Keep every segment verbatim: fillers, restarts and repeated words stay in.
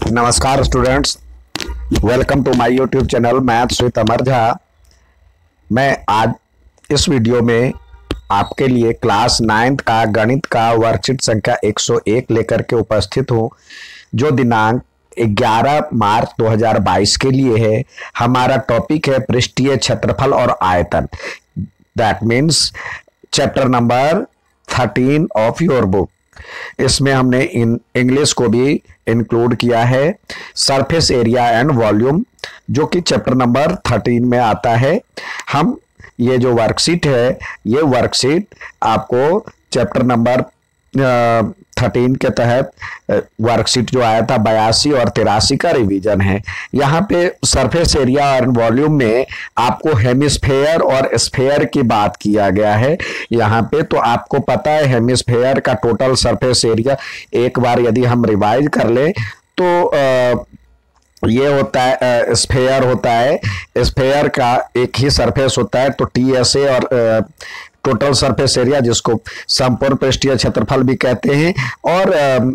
नमस्कार students, welcome to my YouTube channel maths with Amar Jha. मैं आज इस वीडियो में आपके लिए क्लास नाइन्थ का गणित का वर्कशीट संख्या एक सौ एक लेकर के उपस्थित हूँ, जो दिनांक ग्यारह मार्च दो हज़ार बाईस के लिए है। हमारा टॉपिक है पृष्ठीय क्षेत्रफल और आयतन। That means chapter number thirteen of your book. इसमें हमने इन इंग्लिश को भी इंक्लूड किया है, सरफेस एरिया एंड वॉल्यूम, जो कि चैप्टर नंबर थर्टीन में आता है। हम ये जो वर्कशीट है, ये वर्कशीट आपको चैप्टर नंबर थर्टीन के तहत वर्कशीट जो आया था बयासी और तिरासी का रिवीजन है। यहाँ पे सरफेस एरिया और वॉल्यूम में आपको हेमिस्फेयर और स्फेयर की बात किया गया है। यहाँ पे तो आपको पता है हेमिस्फेयर का टोटल सरफेस एरिया, एक बार यदि हम रिवाइज कर ले तो आ, ये होता है स्फेयर होता है। स्फेयर का एक ही सरफेस होता है, तो टी एस ए और टोटल सरफेस एरिया, जिसको संपूर्ण पृष्ठीय क्षेत्रफल भी कहते हैं, और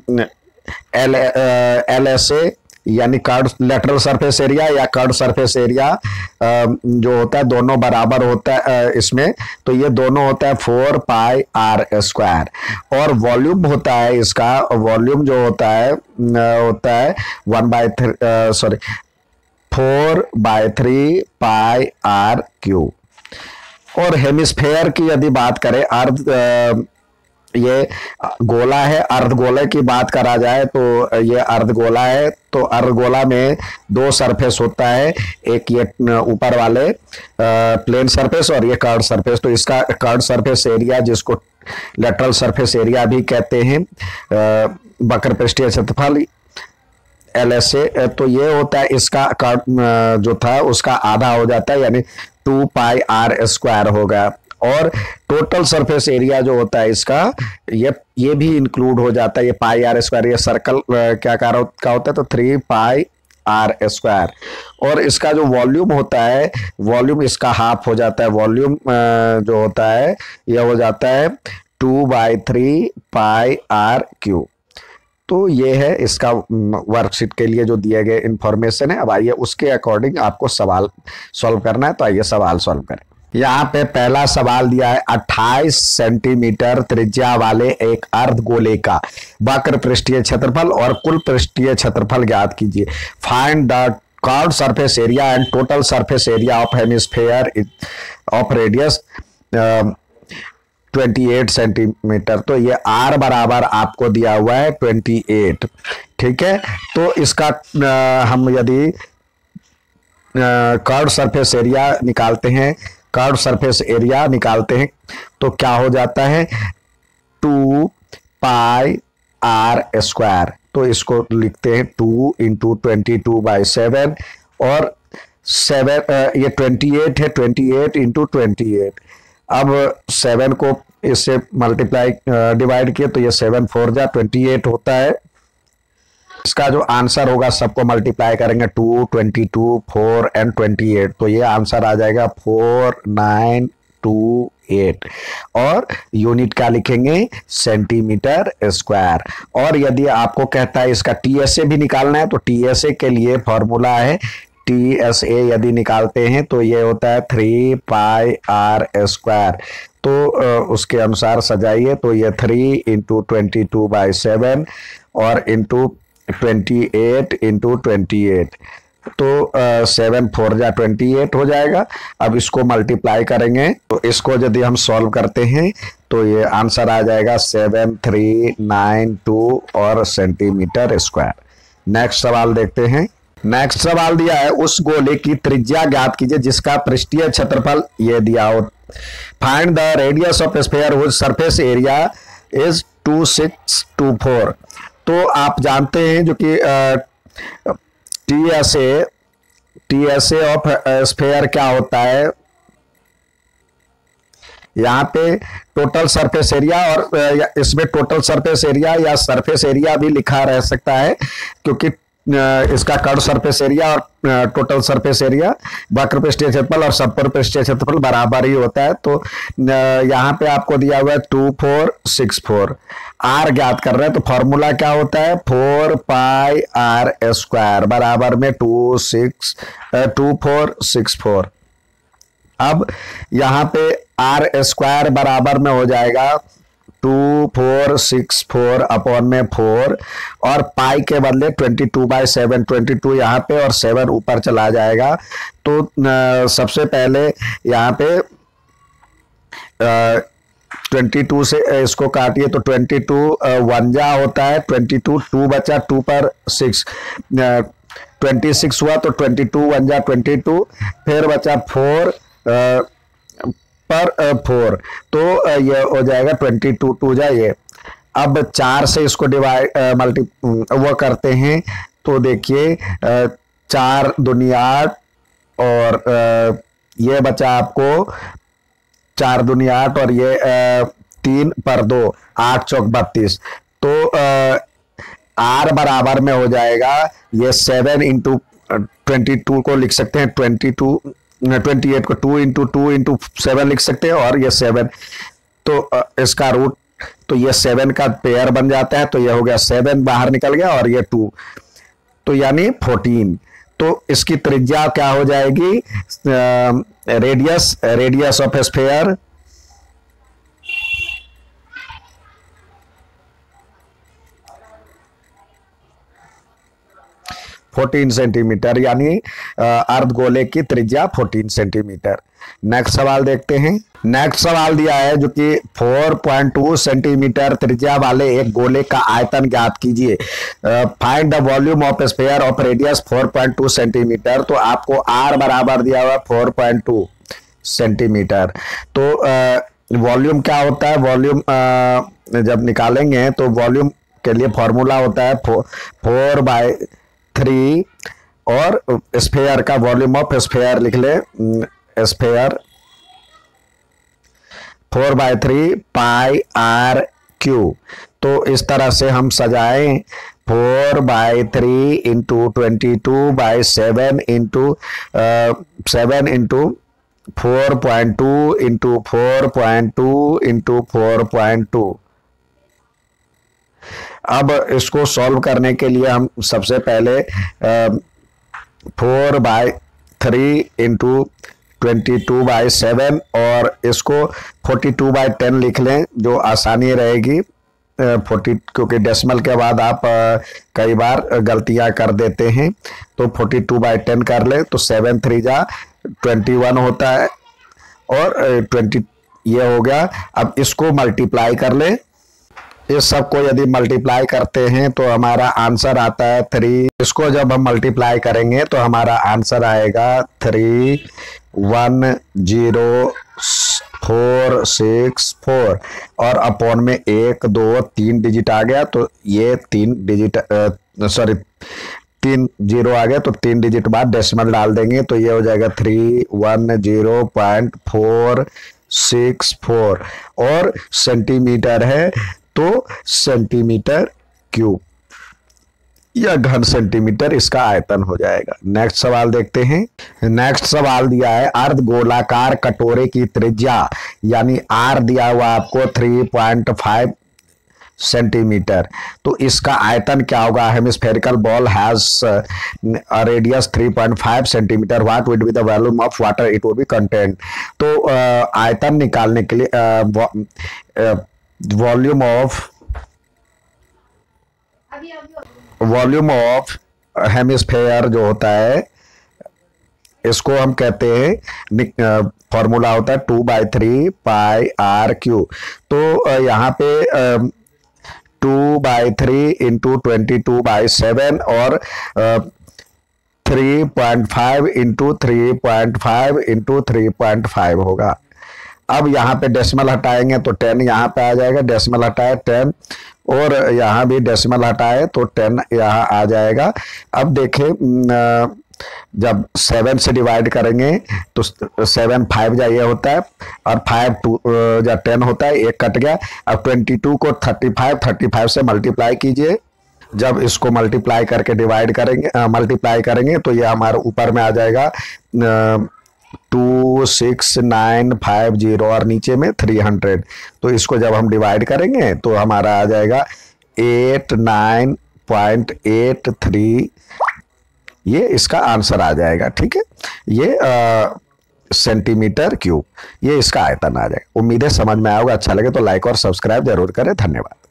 एल एल एस ए यानी कर्व लेटरल सरफेस एरिया या कर्व सरफेस एरिया जो होता है, दोनों बराबर होता है इसमें। तो ये दोनों होता है फोर पाई आर स्क्वायर। और वॉल्यूम होता है इसका, वॉल्यूम जो होता है होता है one by three sorry four by three pi are cube. और हेमिस्फेयर की यदि बात करें, अर्ध ये गोला है, अर्धगोले की बात करा जाए तो ये अर्धगोला है। तो अर्धगोला में दो सरफेस होता है, एक ये ऊपर वाले प्लेन सरफेस और ये कर्व सरफेस। तो इसका कर्व सरफेस एरिया, जिसको लेटरल सरफेस एरिया भी कहते हैं, वक्र पृष्ठीय क्षेत्रफल एल एस ए, तो ये होता है इसका कर्व जो था उसका आधा हो जाता है, यानी टू पाई आर स्क्वायर होगा। और टोटल सरफेस एरिया जो होता है इसका, ये ये भी इंक्लूड हो जाता है, ये पाई आर स्क्वायर। ये सर्कल क्या का होता है, तो थ्री पाई आर स्क्वायर। और इसका जो वॉल्यूम होता है, वॉल्यूम इसका हाफ हो जाता है। वॉल्यूम जो होता है ये हो जाता है two by three pi are cube. तो ये है इसका वर्कशीट के लिए जो दिए गए इंफॉर्मेशन है। अब आइए उसके अकॉर्डिंग आपको सवाल सॉल्व करना है, तो आइए सवाल सॉल्व करें। यहाँ पे पहला सवाल दिया है, अट्ठाईस सेंटीमीटर त्रिज्या वाले एक अर्धगोले का वक्र पृष्ठीय क्षेत्रफल और कुल पृष्ठीय क्षेत्रफल ज्ञात कीजिए। Find the curve surface area and total surface area of hemisphere of radius अट्ठाईस सेंटीमीटर। तो ये r बराबर आपको दिया हुआ है अट्ठाईस, ठीक है। तो इसका आ, हम यदि कर्व सरफेस एरिया निकालते हैं, कर्व सरफेस एरिया निकालते हैं तो क्या हो जाता है, टू पाई आर स्क्वायर। तो इसको लिखते हैं two into twenty two by seven, और सेवन ये ट्वेंटी एट है, twenty eight into twenty eight. अब सेवन को इससे मल्टीप्लाई डिवाइड किए तो ये सेवन फोर जा ट्वेंटी एट होता है। इसका जो आंसर होगा सबको मल्टीप्लाई करेंगे, two twenty two four and twenty eight, तो ये आंसर आ जाएगा फोर नाइन टू एट। और यूनिट क्या लिखेंगे, सेंटीमीटर स्क्वायर। और यदि आपको कहता है इसका टी एस ए भी निकालना है, तो टी एस ए के लिए फॉर्मूला है, टी एस ए यदि निकालते हैं तो ये होता है थ्री पाई आर स्क्वायर। तो उसके अनुसार सजाइए, तो ये three into twenty two by seven और into twenty eight into twenty eight, तो सेवन फोर जा ट्वेंटी एट हो जाएगा। अब इसको मल्टीप्लाई करेंगे, तो इसको यदि हम सॉल्व करते हैं तो ये आंसर आ जाएगा सेवन थ्री नाइन टू और सेंटीमीटर स्क्वायर। नेक्स्ट सवाल देखते हैं। नेक्स्ट सवाल दिया है, उस गोले की त्रिज्या ज्ञात कीजिए जिसका पृष्ठीय क्षेत्रफल ये दिया हो। Find the radius of sphere which surface area is two six two four. तो आप जानते हैं जो कि T S A T S A of sphere क्या होता है, यहाँ पे टोटल सरफेस एरिया, और इसमें टोटल सरफेस एरिया या सरफेस एरिया भी लिखा रह सकता है, क्योंकि इसका कर्व सरफेस एरिया और टोटल सरफेस एरिया वक्र पृष्ठीय क्षेत्रफल और संपूर्ण पृष्ठीय क्षेत्रफल बराबर ही होता है। तो यहाँ पे आपको दिया हुआ है two four six four. R ज्ञात कर रहे हैं तो फॉर्मूला क्या होता है, फोर पाई आर स्क्वायर बराबर में two six two four six four. अब यहाँ पे आर स्क्वायर बराबर में हो जाएगा two four six four upon में फोर, और पाई के बदले twenty two by seven, twenty two यहाँ पे और सेवन ऊपर चला जाएगा। तो आ, सबसे पहले यहाँ पे ट्वेंटी टू से इसको काटिए तो ट्वेंटी टू वन जा होता है, ट्वेंटी टू टू बचा, टू पर सिक्स, ट्वेंटी सिक्स हुआ तो ट्वेंटी टू वन जा ट्वेंटी टू, फिर बचा फोर पर फोर, तो ये हो जाएगा ट्वेंटी टू टू जा ये। अब चार से इसको डिवाइड मल्टी वो करते हैं तो देखिए चार दुनी आठ, और आ, ये बचा आपको चार दुनी आठ, और ये आ, तीन पर दो, आठ चौक बत्तीस। तो आ, आर बराबर में हो जाएगा ये सेवन इंटू ट्वेंटी टू को लिख सकते हैं, ट्वेंटी टू ट्वेंटी एट को two into two into seven लिख सकते हैं, और ये सेवन, तो आ, इसका रूट, तो ये सेवन का पेयर बन जाता है, तो ये हो गया सेवन बाहर निकल गया और ये टू, तो यानी फोर्टीन। तो इसकी त्रिज्या क्या हो जाएगी, radius radius of sphere fourteen centimetre, यानी अर्धगोले की त्रिज्या फोर्टीन सेंटीमीटर। नेक्स्ट सवाल देखते हैं। नेक्स्ट सवाल दिया है जो कि फोर पॉइंट टू सेंटीमीटर त्रिज्या वाले एक गोले का आयतन ज्ञात कीजिए। Find the volume of sphere of radius four point two centimetre. तो आपको आर बराबर दिया हुआ फोर पॉइंट टू सेंटीमीटर। तो वॉल्यूम क्या होता है, वॉल्यूम जब निकालेंगे तो वॉल्यूम के लिए फॉर्मूला होता है फोर बाय थ्री, और स्फीयर का वॉल्यूम ऑफ स्फीयर लिख ले, sphere four by three pi are cube. तो इस तरह से हम सजाएं, four by three into twenty two by seven into seven into four point two into four point two into four point two. अब इसको सॉल्व करने के लिए हम सबसे पहले four by three into twenty two by seven, और इसको फोर्टी टू बाई टेन लिख लें, जो आसानी रहेगी। फोर्टी, क्योंकि डेसिमल के बाद आप आ, कई बार गलतियां कर देते हैं, तो फोर्टी टू बाई टेन कर लें तो सेवन थ्री जा ट्वेंटी वन होता है, और ट्वेंटी ये हो गया। अब इसको मल्टीप्लाई कर लें, इस सब को यदि मल्टीप्लाई करते हैं तो हमारा आंसर आता है थ्री। इसको जब हम मल्टीप्लाई करेंगे तो हमारा आंसर आएगा three one zero four six four, और अपॉन में एक दो तीन डिजिट आ गया, तो ये तीन डिजिट सॉरी तीन जीरो आ गया, तो तीन डिजिट बाद डेसिमल डाल देंगे तो ये हो जाएगा three one zero point four six four, और सेंटीमीटर है तो सेंटीमीटर क्यूब या घन सेंटीमीटर इसका आयतन हो जाएगा। नेक्स्ट सवाल देखते हैं। नेक्स्ट सवाल दिया है अर्धगोलाकार कटोरे की त्रिज्या, यानी आर दिया हुआ आपको थ्री पॉइंट फाइव सेंटीमीटर। तो इसका आयतन क्या होगा, hemispherical ball has a radius three point five centimetre, what would be the volume of water it would be content. तो uh, आयतन निकालने के लिए volume of volume of hemisphere जो होता है इसको हम कहते हैं, फॉर्मूला होता है two by three pi are cube. तो यहाँ पे two by three into twenty two by seven, और three point five into three point five into three point five होगा। अब यहाँ पे डेसिमल हटाएंगे तो टेन यहाँ पे आ जाएगा, डेसिमल हटाए टेन, और यहाँ भी डेसिमल हटाए तो टेन यहाँ आ जाएगा। अब देखें जब सेवन से डिवाइड करेंगे तो सेवन फाइव जा ये होता है, और फाइव टू या टेन होता है, एक कट गया। अब ट्वेंटी टू को थर्टी फाइव थर्टी फाइव से मल्टीप्लाई कीजिए, जब इसको मल्टीप्लाई करके डिवाइड करेंगे मल्टीप्लाई करेंगे तो ये हमारे ऊपर में आ जाएगा two six nine five zero और नीचे में थ्री हंड्रेड। तो इसको जब हम डिवाइड करेंगे तो हमारा आ जाएगा eight nine point eight three, ये इसका आंसर आ जाएगा। ठीक है, ये आ, सेंटीमीटर क्यूब, ये इसका आयतन आ जाएगा। उम्मीद है समझ में आएगा। अच्छा लगे तो लाइक और सब्सक्राइब जरूर करें। धन्यवाद।